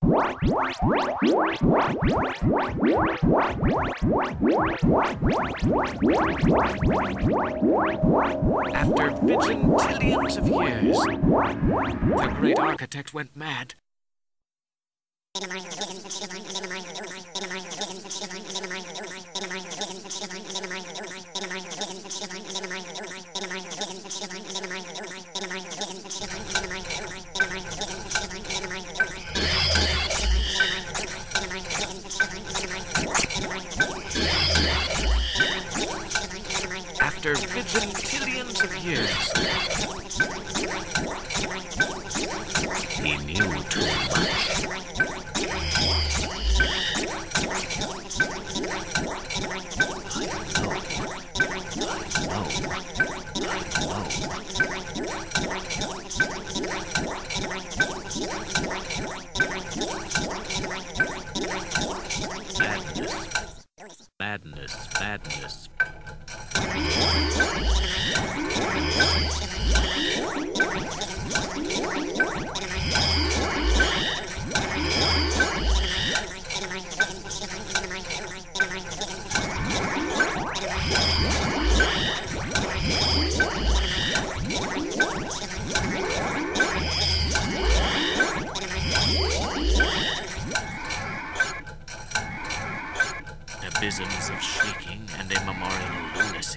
After vigintillions of years, the great architect went mad. After vigintillions of years, he knew too much. Madness, madness. Abysms of shaking and immemorial lunacy.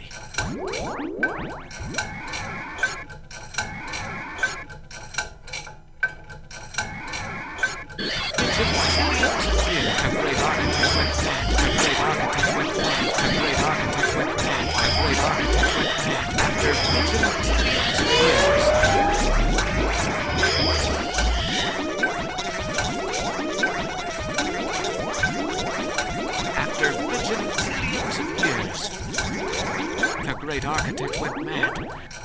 After vigintillions of years, the great architect went mad.